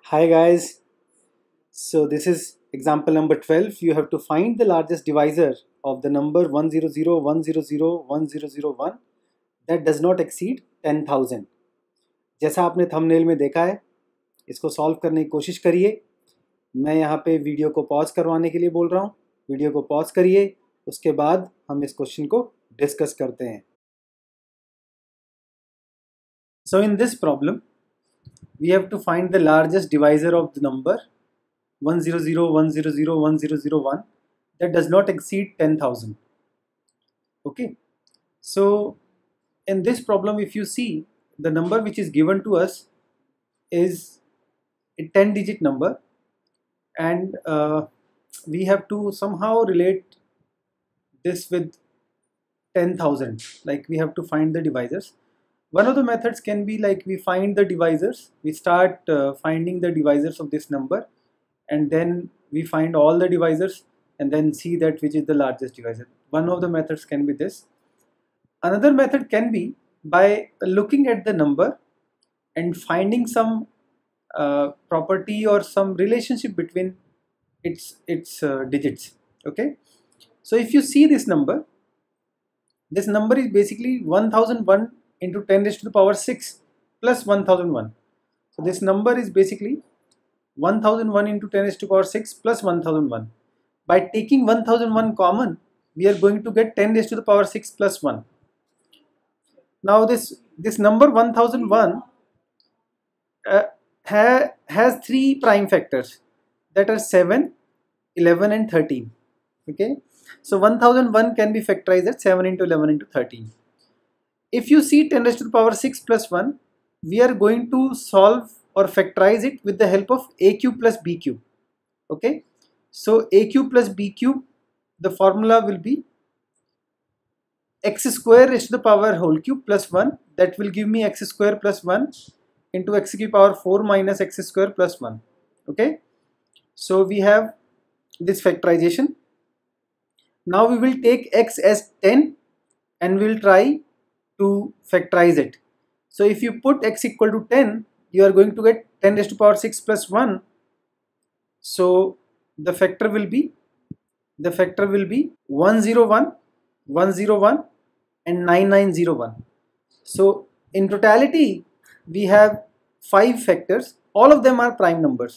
Hi guys, so this is example number 12. You have to find the largest divisor of the number 100,100,1001 that does not exceed 10,000. जैसा आपने thumbnail में देखा है, इसको solve करने की कोशिश करिए। मैं यहाँ पे वीडियो को पॉज करवाने के लिए बोल रहा हूँ। वीडियो को पॉज करिए, उसके बाद हम इस क्वेश्चन को डिस्कस करते हैं। So in this problem, we have to find the largest divisor of the number 100,100,1001 that does not exceed 10,000. Okay, so in this problem, if you see, the number which is given to us is a 10-digit number, and we have to somehow relate this with 10,000. Like, we have to find the divisors. One of the methods can be like we find the divisors, we start finding the divisors of this number, and then we find all the divisors and then see that which is the largest divisor. One of the methods can be this. Another method can be by looking at the number and finding some property or some relationship between its digits. Okay, so if you see this number is basically 1001 into 10 raised to the power 6 plus 1001. So this number is basically 1001 into 10 raised to the power 6 plus 1001. By taking 1001 common, we are going to get 10 raised to the power 6 plus 1. Now this number 1001 has three prime factors that are 7, 11 and 13. Okay, so 1001 can be factorized as 7 into 11 into 13. If you see 10 raised to the power 6 plus 1, we are going to solve or factorize it with the help of a cube plus b cube. Okay, so a cube plus b cube, the formula will be x square raised to the power whole cube plus 1. That will give me x square plus 1 into x cube power 4 minus x square plus 1. Okay, so we have this factorization. Now we will take x as 10 and we will try to factorize it. So if you put x equal to 10, you are going to get 10 raised to the power 6 plus 1. So the factor will be 101, 101 and 9901. So in totality we have 5 factors. All of them are prime numbers.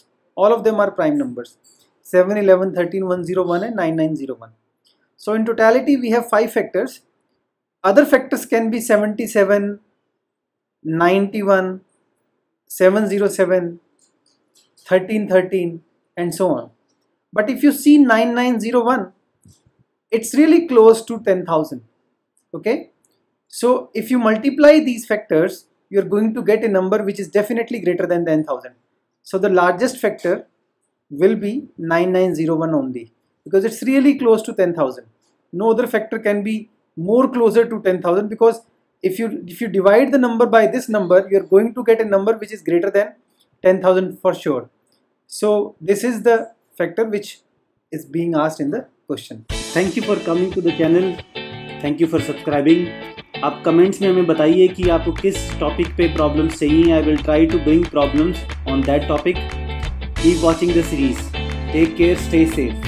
7, 11, 13, 101 and 9901. So in totality we have 5 factors. Other factors can be 77, 91, 707, 1313 and so on. But if you see 9901, it's really close to 10,000. Okay, so if you multiply these factors, you're going to get a number which is definitely greater than 10,000. So the largest factor will be 9901 only, because it's really close to 10,000. No other factor can be more closer to 10,000, because if you divide the number by this number, you're going to get a number which is greater than 10,000 for sure. So this is the factor which is being asked in the question. Thank you for coming to the channel. Thank you for subscribing. आप comments में हमें बताइए कि आपको किस topic पे problems चाहिए. I will try to bring problems on that topic. Keep watching the series. Take care, stay safe.